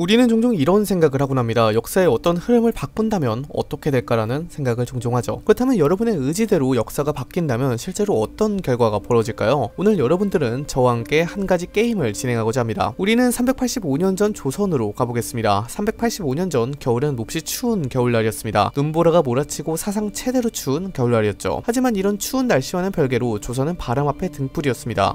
우리는 종종 이런 생각을 하곤 합니다. 역사의 어떤 흐름을 바꾼다면 어떻게 될까라는 생각을 종종 하죠. 그렇다면 여러분의 의지대로 역사가 바뀐다면 실제로 어떤 결과가 벌어질까요? 오늘 여러분들은 저와 함께 한 가지 게임을 진행하고자 합니다. 우리는 385년 전 조선으로 가보겠습니다. 385년 전 겨울은 몹시 추운 겨울날이었습니다. 눈보라가 몰아치고 사상 최대로 추운 겨울날이었죠. 하지만 이런 추운 날씨와는 별개로 조선은 바람 앞에 등불이었습니다.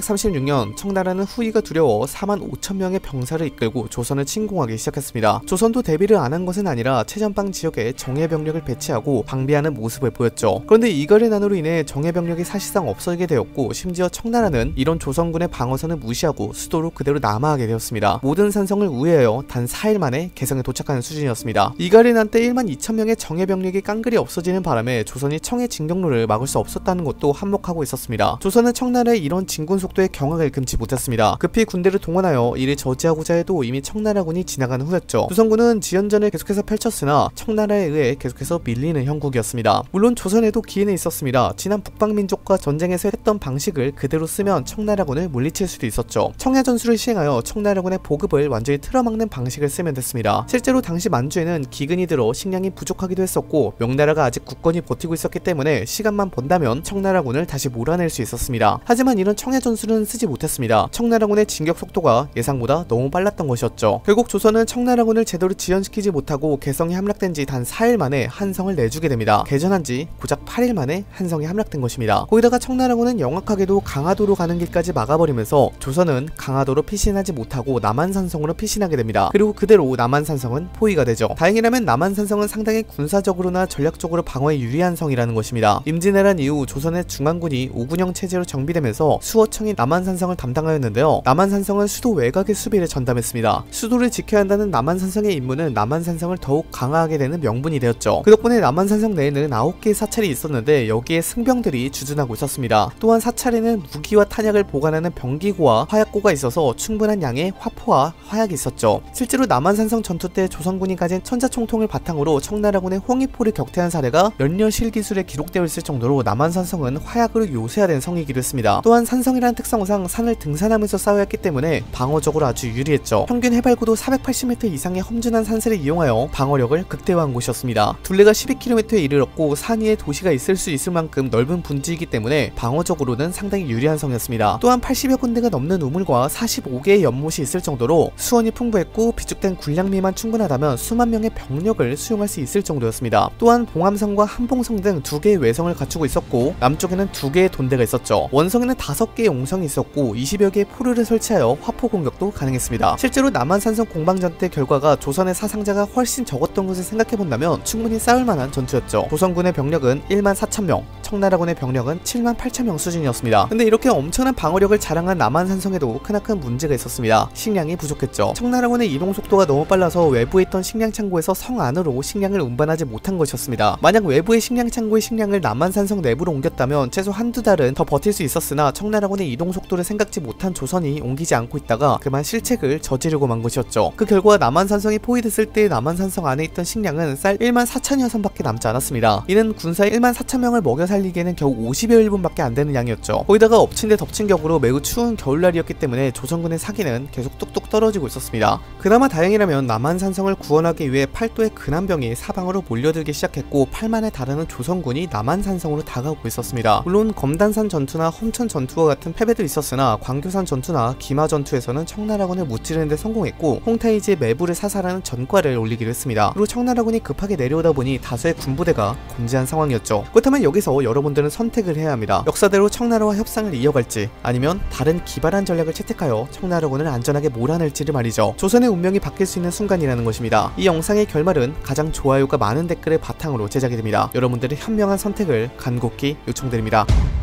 1636년 청나라는 후위가 두려워 4만 5천 명의 병사를 이끌고 조선을 침공하기 시작했습니다. 조선도 대비를 안 한 것은 아니라 최전방 지역에 정예병력을 배치하고 방비하는 모습을 보였죠. 그런데 이갈의 난으로 인해 정예병력이 사실상 없어지게 되었고, 심지어 청나라는 이런 조선군의 방어선을 무시하고 수도로 그대로 남하하게 되었습니다. 모든 산성을 우회하여 단 4일 만에 개성에 도착하는 수준이었습니다. 이갈의 난 때 1만 2천 명의 정예병력이 깡그리 없어지는 바람에 조선이 청해 진격로를 막을 수 없었다는 것도 한몫하고 있었습니다. 조선은 청나라의 이런 진군 속도에 경악을 금치 못했습니다. 급히 군대를 동원하여 이를 저지하고자 해도 이미 청나라군이 지나간 후였죠. 조선군은 지연전을 계속해서 펼쳤으나 청나라에 의해 계속해서 밀리는 형국이었습니다. 물론 조선에도 기회는 있었습니다. 지난 북방민족과 전쟁에서 했던 방식을 그대로 쓰면 청나라군을 물리칠 수도 있었죠. 청야전술을 시행하여 청나라군의 보급을 완전히 틀어막는 방식을 쓰면 됐습니다. 실제로 당시 만주에는 기근이 들어 식량이 부족하기도 했었고, 명나라가 아직 굳건히 버티고 있었기 때문에 시간만 번다면 청나라군을 다시 몰아낼 수 있었습니다. 하지만 이런 청야전술은 쓰지 못했습니다. 청나라군의 진격 속도가 예상보다 너무 빨랐던 것이었죠. 결국 조선은 청나라군을 제대로 지연시키지 못하고 개성이 함락된 지 단 4일 만에 한성을 내주게 됩니다. 개전한 지 고작 8일 만에 한성이 함락된 것입니다. 거기다가 청나라군은 영악하게도 강화도로 가는 길까지 막아버리면서 조선은 강화도로 피신하지 못하고 남한산성으로 피신하게 됩니다. 그리고 그대로 남한산성은 포위가 되죠. 다행이라면 남한산성은 상당히 군사적으로나 전략적으로 방어에 유리한 성이라는 것입니다. 임진왜란 이후 조선의 중앙군이 5군형 체제로 정비되면서 수호청이 남한산성을 담당하였는데요. 남한산성은 수도 외곽의 수비를 전담했습니다. 수도를 지켜야 한다는 남한산성의 임무는 남한산성을 더욱 강화하게 되는 명분이 되었죠. 그 덕분에 남한산성 내에는 9개의 사찰이 있었는데 여기에 승병들이 주둔하고 있었습니다. 또한 사찰에는 무기와 탄약을 보관하는 병기고와 화약고가 있어서 충분한 양의 화포와 화약이 있었죠. 실제로 남한산성 전투 때 조선군이 가진 천자총통을 바탕으로 청나라군의 홍위포를 격퇴한 사례가 연려실 기술에 기록되어 있을 정도로 남한산성은 화약으로 요새화된 성이기도 했습니다. 또한 산성이라는 특성상 산을 등산하면서 쌓여야 했기 때문에 방어적으로 아주 유리했죠. 평균 해발고도 480m 이상의 험준한 산세를 이용하여 방어력을 극대화한 곳이었습니다. 둘레가 12km에 이르렀고 산 위에 도시가 있을 수 있을 만큼 넓은 분지이기 때문에 방어적으로는 상당히 유리한 성이었습니다. 또한 80여 군데가 넘는 우물과 45개의 연못이 있을 정도로 수원이 풍부했고 비축된 군량미만 충분하다면 수만 명의 병력을 수용할 수 있을 정도였습니다. 또한 봉암성과 한봉성 등 2개의 외성을 갖추고 있었고 남쪽에는 2개의 돈대가 있었죠. 원성에는 5개의 옹성이 있었고 20여 개의 포르를 설치하여 화포 공격도 가능했습니다. 실제로 남한산성 공방전 때 결과가 조선의 사상자가 훨씬 적었던 것을 생각해본다면 충분히 싸울 만한 전투였죠. 조선군의 병력은 1만 4천 명, 청나라군의 병력은 7만 8천 명 수준이었습니다. 근데 이렇게 엄청난 방어력을 자랑한 남한산성에도 크나큰 문제가 있었습니다. 식량이 부족했죠. 청나라군의 이동 속도가 너무 빨라서 외부에 있던 식량 창고에서 성 안으로 식량을 운반하지 못한 것이었습니다. 만약 외부의 식량 창고의 식량을 남한산성 내부로 옮겼다면 최소 한두 달은 더 버틸 수 있었으나 청나라군의 이동 속도를 생각지 못한 조선이 옮기지 않고 있다가 그만 실책을 저지르고 만 것이었죠. 그 결과 남한산성이 포위됐을 때 남한산성 안에 있던 식량은 쌀 1만 4천여 선밖에 남지 않았습니다. 이는 군사 1만 4천 명을 먹여 살리기에는 겨우 50여 일분밖에 안 되는 양이었죠. 거기다가 엎친 데 덮친 격으로 매우 추운 겨울날이었기 때문에 조선군의 사기는 계속 뚝뚝 떨어지고 있었습니다. 그나마 다행이라면 남한산성을 구원하기 위해 팔도의 근한병이 사방으로 몰려들기 시작했고 8만에 달하는 조선군이 남한산성으로 다가오고 있었습니다. 물론 검단산 전투나 험천 전투와 같은 패배도 있었으나 광교산 전투나 기마 전투에서는 청나라군을 무찌르는 데 성공했고 홍타이지의 매부를 사살하는 전과를 올리기로 했습니다. 그리고 청나라군이 급하게 내려오다 보니 다수의 군부대가 곤재한 상황이었죠. 그렇다면 여기서 여러분들은 선택을 해야 합니다. 역사대로 청나라와 협상을 이어갈지 아니면 다른 기발한 전략을 채택하여 청나라군을 안전하게 몰아낼지를 말이죠. 조선의 운명이 바뀔 수 있는 순간이라는 것입니다. 이 영상의 결말은 가장 좋아요가 많은 댓글을 바탕으로 제작이 됩니다. 여러분들의 현명한 선택을 간곡히 요청드립니다.